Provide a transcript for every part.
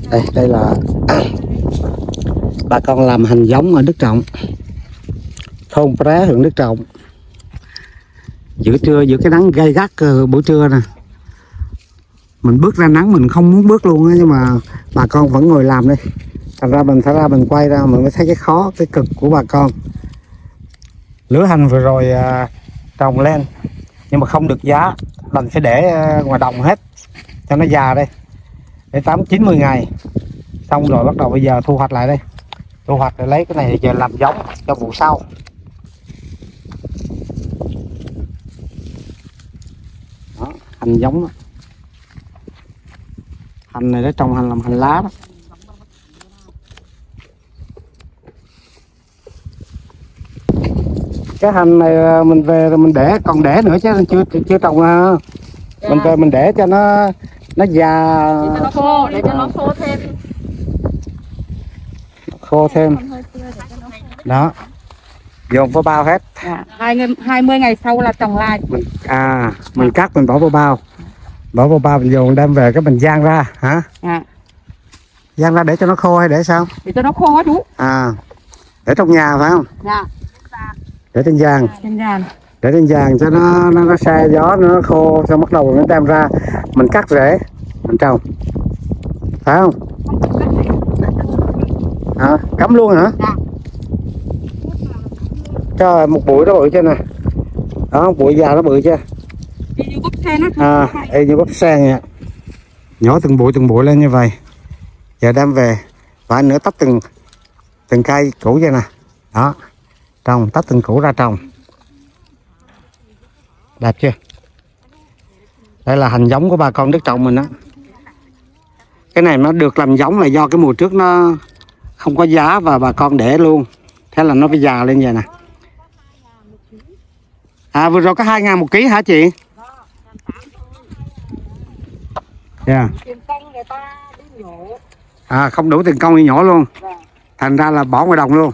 Đây là bà con làm hành giống ở Đức Trọng, thôn Pré, huyện Đức Trọng. Giữa trưa, giữa cái nắng gay gắt buổi trưa nè, mình bước ra nắng mình không muốn bước luôn á, nhưng mà bà con vẫn ngồi làm đây. Thành ra mình quay ra mình mới thấy cái khó, cái cực của bà con. Lứa hành vừa rồi trồng lên nhưng mà không được giá, đành phải để ngoài đồng hết cho nó già đây, để 8-90 ngày xong rồi bắt đầu bây giờ thu hoạch lại đây. Thu hoạch để lấy cái này giờ làm giống cho vụ sau. Đó, hành giống đó. Hành này nó trồng hành làm hành lá đó. Cái hành này mình về rồi mình để, còn để nữa chứ chưa trồng. Mình về mình để cho nó già, để cho nó khô, để cho nó khô thêm. Khô thêm. Đó. Dồn vào bao hết. 20 ngày sau là trồng lại. Mình cắt mình bỏ vào bao. Bỏ vào bao mình dồn đem về cái mình rang ra hả? Rang ra để cho nó khô hay để sao? Để cho nó khô á chú. Để trong nhà phải không? Dạ. Để trên giàn. Để trên giàn cho nó xe gió nó khô, xong bắt đầu nó đem ra mình cắt rễ mình trồng. Phải không? Cắm luôn hả? Dạ. Trời, một bụi nó bự chưa nè. Đó, bụi già nó bự chưa? Y như bắp sen á. Y như bắp sen vậy. Nhỏ từng bụi lên như vậy. Giờ đem về vài nữa tách từng cây củ vậy nè. Đó. Trồng, tách từng củ ra trồng. Đẹp chưa? Đây là hành giống của bà con Đức Trọng mình đó. Cái này nó được làm giống là do cái mùa trước nó không có giá và bà con để luôn. Thế là nó phải già lên vậy nè. Vừa rồi có 2.000 một ký hả chị? Dạ. Không đủ tiền công đi nhổ luôn. Thành ra là bỏ ngoài đồng luôn.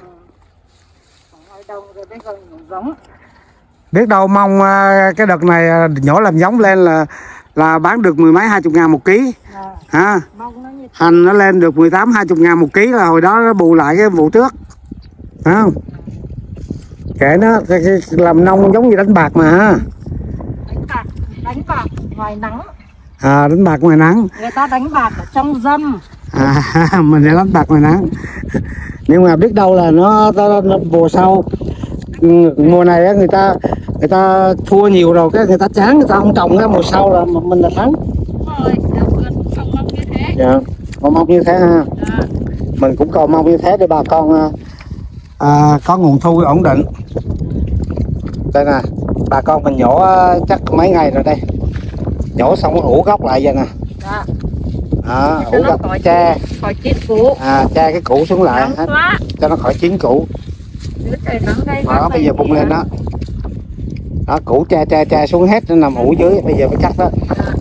Biết đâu mong cái đợt này nhổ làm giống lên là bán được 10 mấy 20 ngàn một ký. Hành nó lên được 18-20 ngàn một ký là hồi đó nó bù lại cái vụ trước. Phải không? Kệ nó, làm nông giống như đánh bạc mà ha. Đánh bạc ngoài nắng. Đánh bạc ngoài nắng. Người ta đánh bạc ở trong dâm. Mình sẽ đánh bạc ngoài nắng. Nhưng mà biết đâu là nó mùa sau, mùa này người ta thua nhiều rồi, cái người ta chán, người ta không trồng á, mùa sau là mình là thắng. Không mong như thế. Dạ, con mong như thế ha. Dạ. Mình cũng cầu mong như thế để bà con có nguồn thu ổn định. Đây nè, bà con mình nhổ chắc mấy ngày rồi đây. Nhổ xong ủ gốc lại vậy nè. Dạ. Ủ gốc tre. Khỏi chín củ. Tre cái củ xuống lại hết, cho nó khỏi chín củ. Đó, bây giờ bung lên đó. Đó, củ tre xuống hết, nó nằm ủ dưới, bây giờ mới cắt đó.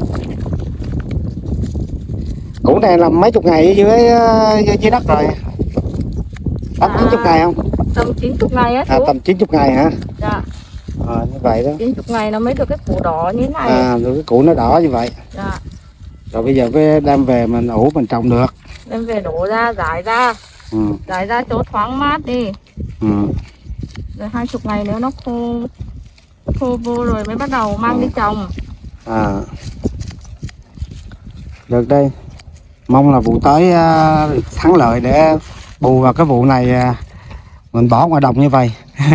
Củ này là mấy chục ngày dưới đất rồi. 8-90 ngày không? Tầm 90 ngày á chú. Tầm 90 ngày hả? Dạ. Như vậy đó. 90 ngày nó mới được cái củ đỏ như thế này. Rồi cái củ nó đỏ như vậy. Dạ. Rồi bây giờ mới đem về mình ủ mình trồng được. Đem về đổ ra, rải ra. Rải ra chỗ thoáng mát đi. Rồi 20 ngày nếu nó khô vô rồi mới bắt đầu mang đi trồng. Được đây. Mong là vụ tới thắng lợi để bù vào cái vụ này mình bỏ ngoài đồng như vậy.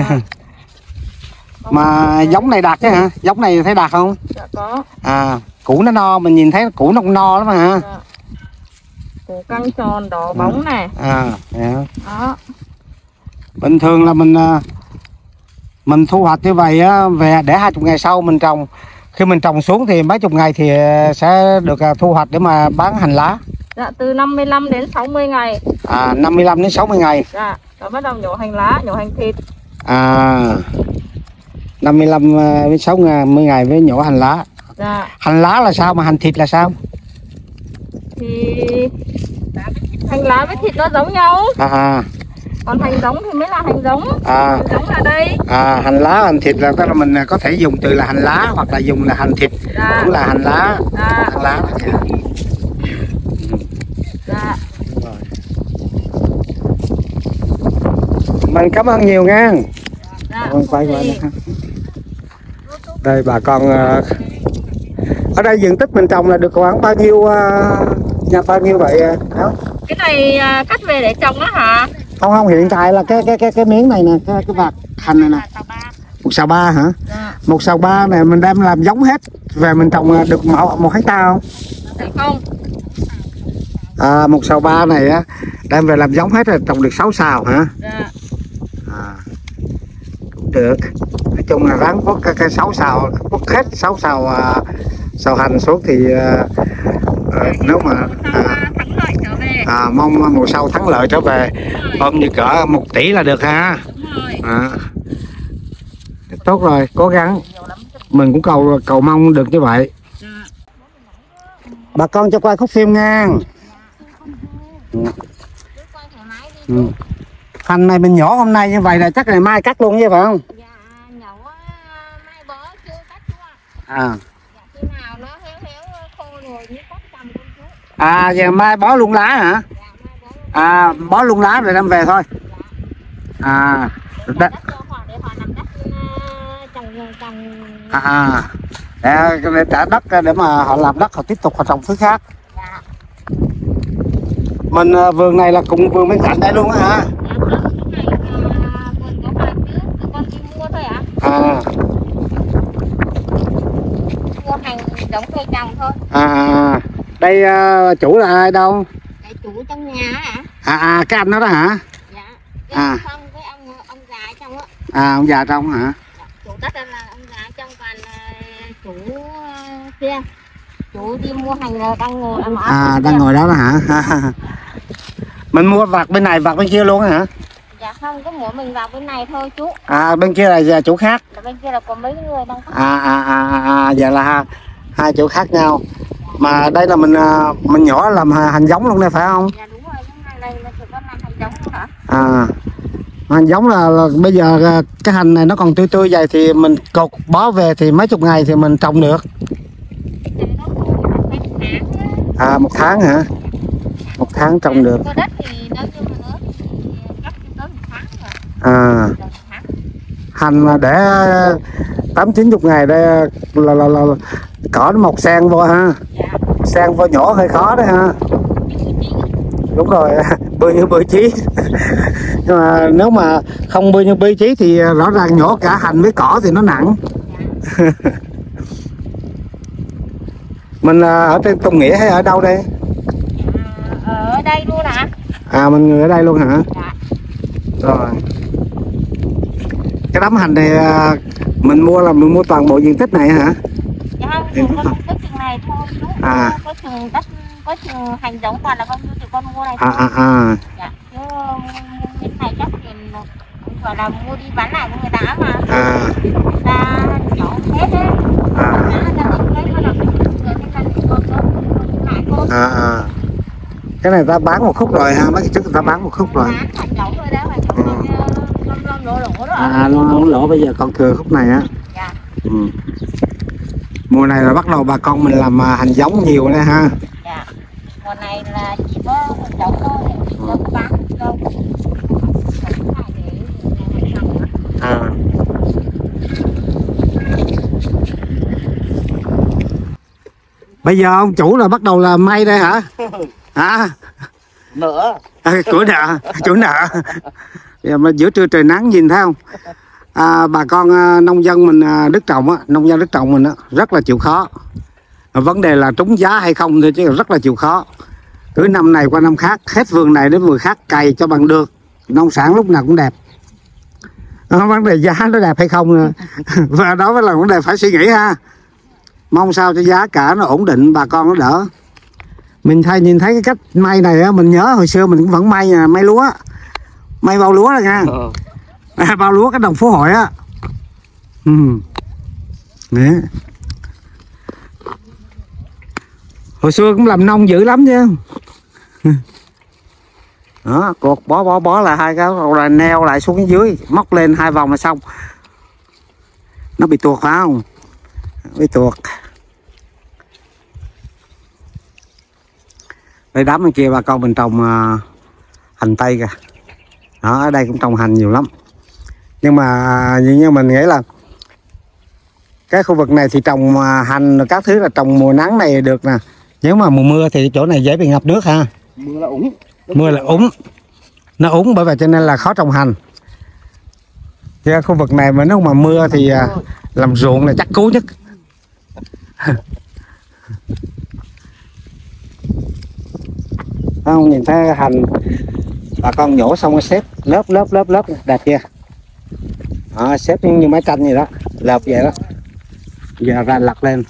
Mà giống này đạt chứ hả? Giống này thấy đạt không? Dạ có. Củ nó no, mình nhìn thấy củ nó no lắm mà hả? Dạ. Củ căng tròn đỏ bóng này. Dạ. Đó. Bình thường là mình thu hoạch như vậy á, về để 20 ngày sau mình trồng. Khi mình trồng xuống thì mấy chục ngày thì sẽ được thu hoạch để mà bán hành lá. Dạ, từ 55 đến 60 ngày. 55 đến 60 ngày. Dạ, rồi bắt đầu nhổ hành lá, nhổ hành thịt. 55 đến 60 ngày mới nhổ hành lá. Dạ. Hành lá là sao mà hành thịt là sao? Thì hành lá với thịt nó giống nhau. Còn hành giống thì mới là hành giống. Hành giống là đây. Hành lá hành thịt là tức là mình có thể dùng từ là hành lá hoặc là dùng là hành thịt. Cũng là hành lá. Hành lá. Dạ. Mình cảm ơn nhiều nha. Dạ, Quay qua đây bà con. Ở đây diện tích mình trồng là được khoảng bao nhiêu nhà bao nhiêu vậy đó? Cái này cắt về để trồng đó hả? Không hiện tại là cái miếng này nè, cái vạt hành này nè. Một sào ba hả? Dạ. Một sào ba này mình đem làm giống hết về mình trồng được 1 hectare không? Không. Một sào ba này á đem về làm giống hết rồi trồng được 6 sào hả? Dạ. Cũng được. Nói chung là ráng có cái 6 sào, quất hết 6 sào sào hành xuống thì nếu mà thắng lợi trở về. mong mùa sau thắng lợi trở về, ôm như cỡ 1 tỷ là được ha. Tốt rồi, cố gắng, mình cũng cầu mong được như vậy. Bà con cho quay khúc phim nha. Hành này mình nhỏ hôm nay như vậy là chắc ngày mai cắt luôn chứ phải không? Dạ, nhổ mai bó chưa cắt chú ạ. Dạ, khi nào nó héo khô rồi mới cắt cầm con chú. Giờ mai bó luôn lá hả? Dạ, bó luôn lá rồi đem về thôi. Đất cho họ để họ làm đất trồng. Để trả đất để mà họ làm đất, họ tiếp tục họ trồng thứ khác. Dạ. Mình vườn này là cùng vườn bên cạnh đây luôn á hả? Dạ không, cái này vườn có hai chứ, tụi con đi mua thôi ạ. Mua hành giống cây trồng thôi. Đây chủ là ai đâu? Cái chủ trong nhà hả? Cái anh đó đó hả? Dạ. Cái không, cái ông già ở trong á. Ông già trong hả? Chủ đất là ông già ở trong, còn chủ kia. Chủ đi mua hành là đang ngồi đang ngồi đó hả? Mình mua vặt bên này vặt bên kia luôn hả? Dạ không, có mỗi mình vào bên này thôi chú. Bên kia là chủ khác. Bên kia là có mấy người đang có. Vậy là hai chỗ khác nhau. Mà đây là mình nhỏ làm hành giống luôn đây phải không? Dạ đúng rồi, cái này là tụi con làm hành giống luôn hả? Hành giống là bây giờ cái hành này nó còn tươi tươi vậy thì mình cột bó về thì mấy chục ngày thì mình trồng được. 1 tháng hả? 1 tháng trồng được. Có đất thì nếu như mà nữa thì cắt tới 1 tháng rồi. Hành mà để 8-90 ngày đây là cỏ nó mọc sen vô ha. Dạ. Sen vô nhỏ hơi khó đấy ha. Đúng rồi, bươi như bươi chí. Nhưng mà nếu mà không bươi như bươi chí thì rõ ràng nhỏ cả hành với cỏ thì nó nặng. Dạ. Mình ở trên Tùng Nghĩa hay ở đâu đây? Ở đây luôn hả? Mình người ở đây luôn hả? Dạ. Rồi. Cái đám hành này mình mua toàn bộ diện tích này hả? Dạ không, có chừng này thôi chú. Có chừng đất, có chừng hành giống toàn là con tụi con mua này thôi. Dạ, chứ cái này chắc thì gọi là mua đi bán lại của người ta mà. Người ta nhỏ hết đấy. Cái này ta bán một khúc rồi ha, mấy cái trước người ta bán một khúc rồi. Lỗ bây giờ còn thừa khúc này á. Dạ. Mùa này là bắt đầu bà con mình làm hành giống nhiều đấy ha. Dạ. Mùa này là chỉ có hành giống thôi, không có bán đâu. Bây giờ ông chủ là bắt đầu là may đây hả? Nợ. Chủ nợ, chủ nợ. Mà giữa trưa trời nắng nhìn thấy không? Bà con nông dân mình đất trồng á, nông dân đất trồng mình á rất là chịu khó. Vấn đề là trúng giá hay không thôi chứ rất là chịu khó. Cứ năm này qua năm khác, hết vườn này đến vườn khác cày cho bằng được. Nông sản lúc nào cũng đẹp. Vấn đề giá nó đẹp hay không nữa. Và đó mới là vấn đề phải suy nghĩ ha. Mong sao cho giá cả nó ổn định, bà con nó đỡ. Mình nhìn thấy cái cách may này á, mình nhớ hồi xưa mình cũng vẫn may may lúa. May bao lúa rồi nha. Bao lúa cái đồng Phú Hội á. Hồi xưa cũng làm nông dữ lắm chứ. Đó, cột bó là 2 cái rồi neo lại xuống dưới, móc lên 2 vòng là xong. Nó bị tuột phải không? Bị tuột. Đây đám bên kia bà con mình trồng hành tây kìa. Đó, ở đây cũng trồng hành nhiều lắm. Nhưng mà như mình nghĩ là cái khu vực này thì trồng hành các thứ là trồng mùa nắng này được nè. Nếu mà mùa mưa thì chỗ này dễ bị ngập nước ha. Mưa là úng. Mưa là úng. Nó úng bởi vậy cho nên là khó trồng hành. Chứ khu vực này mà nếu mà mưa thì làm ruộng là chắc cứu nhất. Không, nhìn thấy hành bà con nhổ xong rồi xếp lớp đẹp kia. Đó, xếp như máy canh gì đó, lợp vậy đó. Giờ ra lặt lên.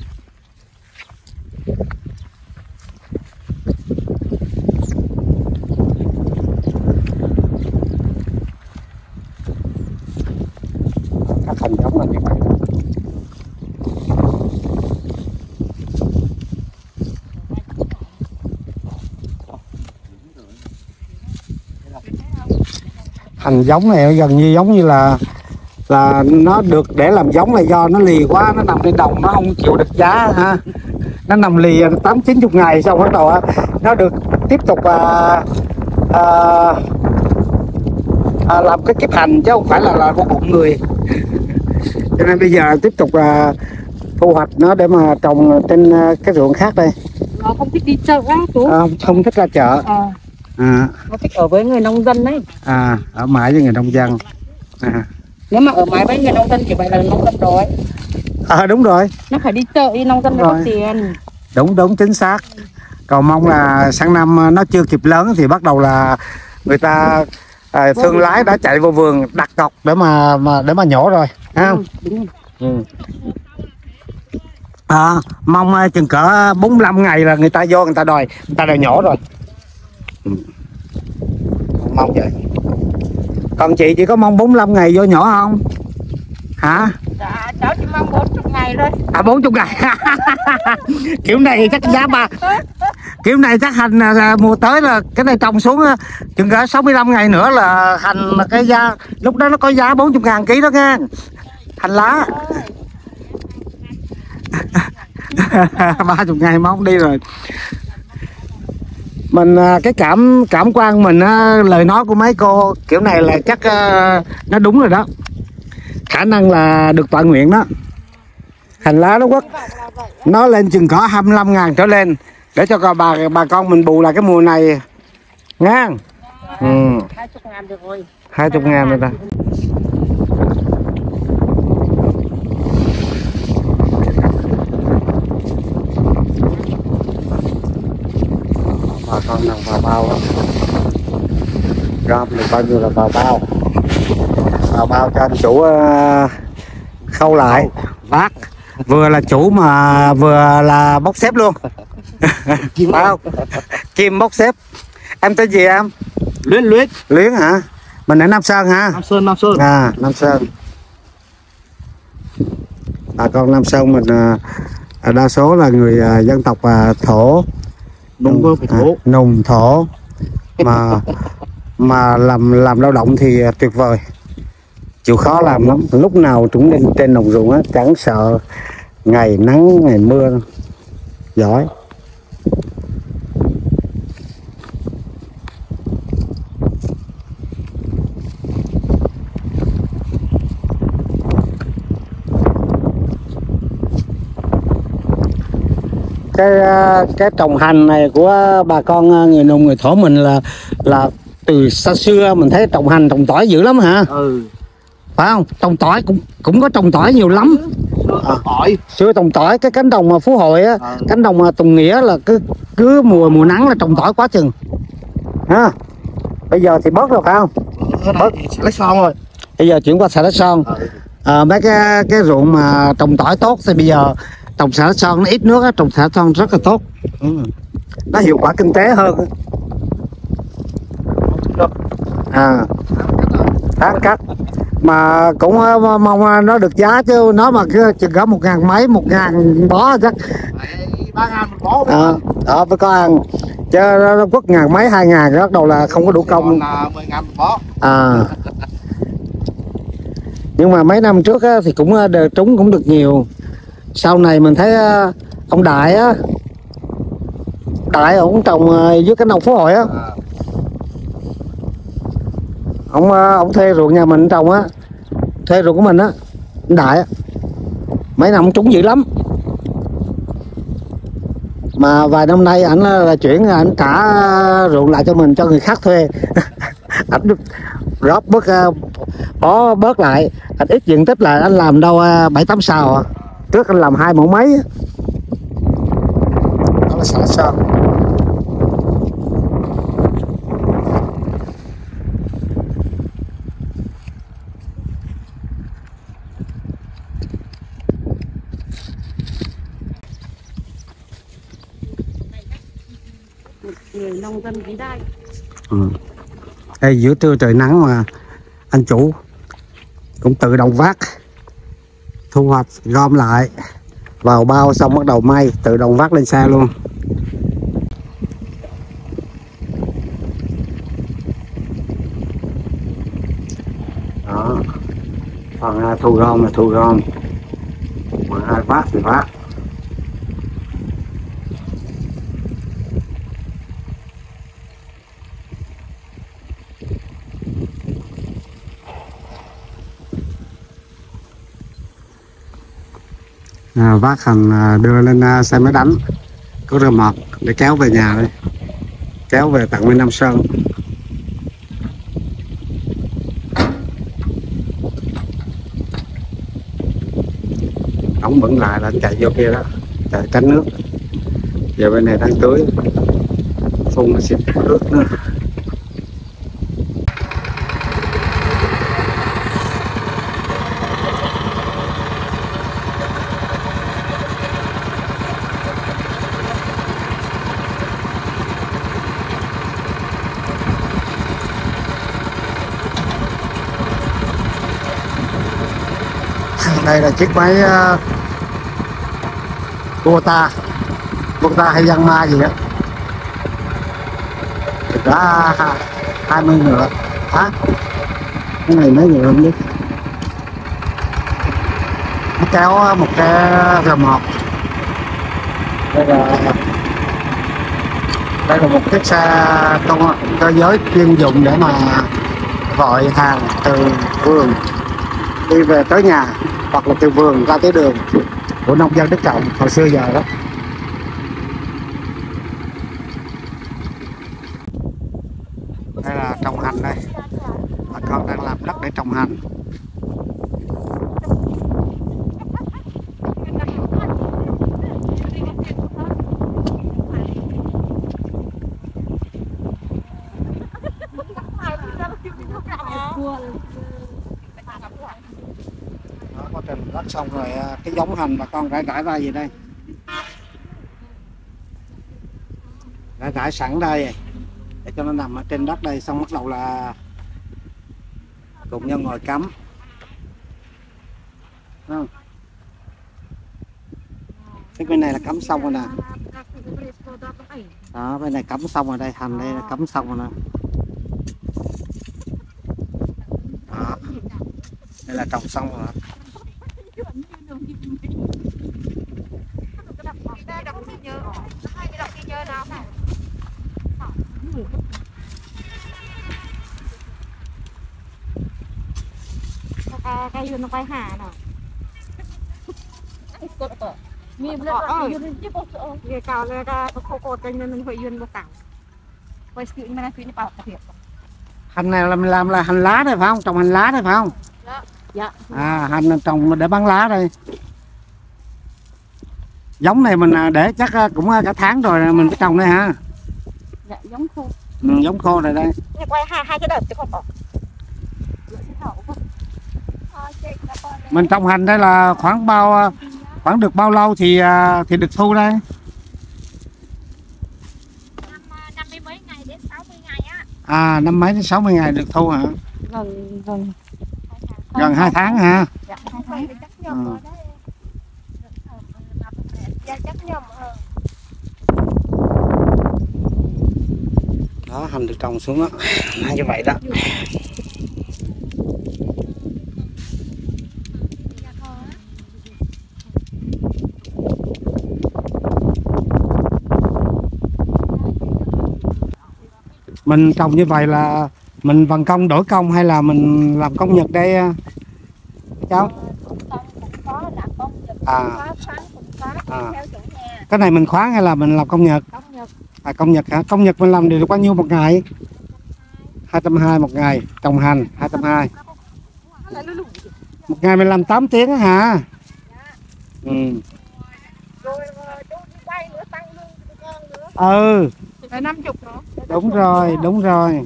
Các hành giống là như vậy. Hành giống này gần như giống như là nó được để làm giống là do nó lì quá, nó nằm trên đồng nó không chịu được giá ha. Nó nằm lì 8-90 ngày xong bắt đầu nó được tiếp tục làm cái kiếp hành chứ không phải là một bụng người. Cho nên bây giờ tiếp tục thu hoạch nó để mà trồng trên cái ruộng khác đây. Nó không thích đi chợ á chú. Không thích ra chợ. Nó thích ở với người nông dân đấy. Ở mãi với người nông dân. Nếu mà ở mãi với người nông dân thì vậy là nông dân rồi. Đúng rồi. Nó phải đi chợ đi nông dân mới có tiền. Đúng chính xác. Cầu mong là sang năm nó chưa kịp lớn thì bắt đầu là người ta thương lái đã chạy vô vườn đặt cọc để mà nhổ rồi, ha. Đúng. Mong chừng cỡ 45 ngày là người ta vô người ta đòi nhổ rồi. Mong vậy. Còn chị chỉ có mong 45 ngày vô nhổ không? Hả? Dạ, cháu chỉ mong 40 ngày thôi. 40 ngày. Kiểu này chắc giá kiểu này chắc hành mùa tới là cái này trồng xuống chừng cả 65 ngày nữa là hành cái giá lúc đó nó có giá 40.000 ký đó nha. Hành lá. 30 ngày mong đi rồi. Mình cái cảm quan mình lời nói của mấy cô kiểu này là chắc nó đúng rồi đó. Khả năng là được tọa nguyện đó. Hành lá nó quất nó lên chừng có 25.000 trở lên để cho bà con mình bù lại cái mùa này nha. 20.000 được rồi. 20.000 rồi ta. Bà con nằm vào bao đó. Gom được bao nhiêu là vào bao cho anh chủ khâu lại vác, vừa là chủ mà vừa là bốc xếp luôn. Bao kim bốc xếp. Em tên gì em? Luyến hả? Mình ở Nam Sơn hả? Nam Sơn. Nam Sơn. Bà con Nam Sơn mình đa số là người dân tộc thổ, nùng thổ mà làm lao động thì tuyệt vời, chịu khó làm lắm, lúc nào chúng lên trên đồng ruộng á, chẳng sợ ngày nắng ngày mưa, giỏi. Cái trồng hành này của bà con người nùng người thổ mình là từ xa xưa mình thấy trồng hành trồng tỏi dữ lắm hả? Phải không? Trồng tỏi cũng có trồng tỏi nhiều lắm. Xưa trồng tỏi cái cánh đồng mà Phú Hội á, cánh đồng mà Tùng Nghĩa là cứ mùa nắng là trồng tỏi quá chừng. Ha. Bây giờ thì bớt rồi phải không? Bớt xà lách son rồi. Bây giờ chuyển qua xà lách son. Mấy cái ruộng mà trồng tỏi tốt thì bây giờ trồng xà lách son nó ít nước á, trồng xà lách son rất là tốt. Nó hiệu quả kinh tế hơn. Tháng cắt mà cũng mong nó được giá chứ nó mà cứ chừng có 1.000 mấy 1.000 bó chắc 3.000 một bó. Đó phải có ăn chứ nó quất 1.000 mấy 2.000 bắt đầu là không có đủ công. 10.000 một bó. Nhưng mà mấy năm trước á, thì cũng trúng cũng được nhiều. Sau này mình thấy ông Đại á, Đại ổng trồng dưới cánh đồng Phú Hội á. Ông thuê ruộng nhà mình trồng á, thuê ruộng của mình á, anh Đại á. Mấy năm trúng dữ lắm, mà vài năm nay ảnh là chuyển, ảnh trả ruộng lại cho mình, cho người khác thuê. Ảnh rót bó bớt lại, anh ít diện tích lại, anh làm đâu 7-8 sào à. Trước anh làm 2 mẫu mấy. Đó là xã Sơn. Người nông dân vĩ đại. Ê, giữa trưa trời nắng mà anh chủ cũng tự động vác, thu hoạch gom lại vào bao xong bắt đầu may, tự động vác lên xe luôn. Đó, còn thu gom là thu gom, còn ai vác thì vác. Vác hành đưa lên xe máy đánh có rơ mọt để kéo về nhà đây, kéo về tận bên Nam Sơn. Ống bẩn lại là chạy vô kia đó, chạy tránh nước. Giờ bên này đang tưới, phun nó xịt nước nữa. Đây là chiếc máy Kubota hay Yanmar gì đó, đã 20 ngựa. Cái này mấy ngựa không biết. Nó kéo một cái R1. Đây là một chiếc xe cơ giới chuyên dụng để mà gọi hàng từ vườn đi về tới nhà, hoặc là từ vườn ra tới đường của nông dân Đức Trọng hồi xưa giờ đó. Đây là trồng hành đây, bà con đang làm đất để trồng hành. Quá trình lắc xong rồi cái giống hành bà con rải ra gì đây, rải sẵn đây để cho nó nằm ở trên đất đây. Xong bắt đầu là cùng nhau ngồi cắm. Cái bên này là cắm xong rồi nè. Đó, bên này cắm xong rồi đây, hành đây là cắm xong rồi nè. Đó, đây là trồng xong rồi. Cái nó quay hà nào mi lên yun chứ có cái cao là cái khô cái nên phải yun một tảng quay sự mà nó phí bảo thiệt. Hành này làm là hành lá đây phải không, trồng hành lá đây phải không? Dạ. Hành trồng để bán lá đây. Giống này mình để chắc cũng cả tháng rồi mình phải trồng đây hả? Dạ, giống khô. Giống khô này đây. Quay hai cái đợt chứ không có. Mình trồng hành đây là khoảng được bao lâu thì được thu đây? 50 mấy ngày đến 60 ngày á. 50 đến 60 ngày được thu hả? Gần 2 tháng hả? Dạ, 2 tháng. Đó, hành được trồng xuống á, như vậy đó. Mình trồng như vậy là Mình bằng công đổi công hay là mình làm công nhật đây cháu? Công cũng có, làm công nhật cũng À. có, khoán cũng có, À. theo chủ nhà. Cái này mình khoán hay là mình làm công nhật? Công nhật À công nhật hả? Công nhật mình làm được bao nhiêu một ngày? 220 một ngày, trồng hành 220. Một ngày mình làm 8 tiếng á hả? Ừ. rồi chú đi quay nữa, tăng lương cho con nữa. Ừ, Là 50 nữa. đúng rồi, đúng rồi.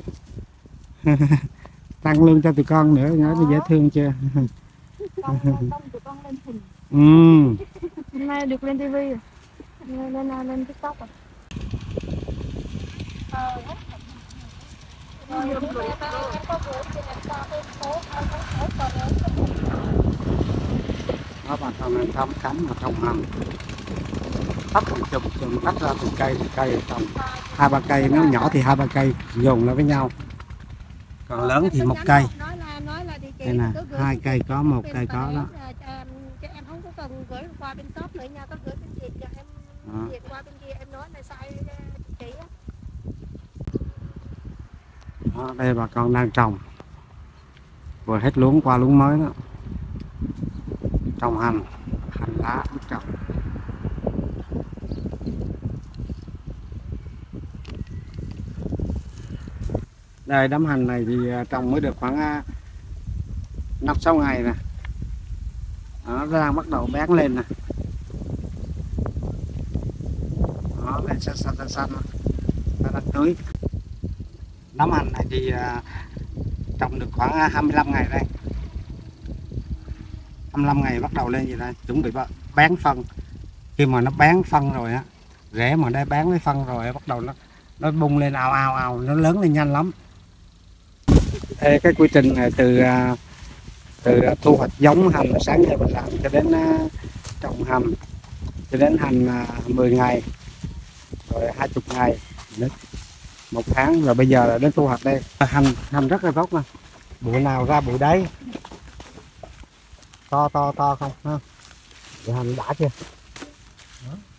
Tăng lương cho tụi con nữa, nói nó dễ thương chưa? Con tụi con lên hình. Ừ. Hôm nay được lên TV rồi. Lên TikTok rồi. Rồi em có bữa thì em cho thêm số, em có số còn em Đó bà con này thăm cắm mà trồng hành. Tắt một chùm tách ra từng cây trồng. 2-3 cây, nếu nhỏ thì 2-3 cây dồn lại với nhau. Còn lớn thì một cây. Đây nè, 2 cây có, 1 cây có đó. Em không có cần gửi qua bên shop nữa nha, có gửi bên Việt cho em Việt qua bên kia em nói này sai chị á. Đó, đây bà con đang trồng. Vừa hết luống qua luống mới đó. Trồng hành lá biết trồng. Đây đám hành này thì trồng mới được khoảng 5-6 ngày nè. Nó đang bắt đầu bén lên nè. Đó, lên xanh nó đang tưới. Đám hành này thì trồng được khoảng 25 ngày đây. 25 ngày bắt đầu lên gì đây, chuẩn bị bén phân. Khi mà nó bén phân rồi á, rễ mà nó bén với phân rồi bắt đầu nó bung lên ào, nó lớn lên nhanh lắm. Ê, cái quy trình này từ thu hoạch giống hành sáng giờ mình làm cho đến trồng hành, cho đến hành 10 ngày rồi 20 ngày, 1 tháng, rồi bây giờ là đến thu hoạch đây. Hành rất là tốt nè, bụi nào ra bụi đấy, to không ha. Hành đã chưa? Đó.